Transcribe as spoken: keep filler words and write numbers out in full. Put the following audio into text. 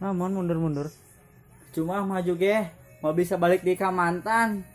Namun mundur-mundur. Cuma mah juga mau bisa balik di Kamantan.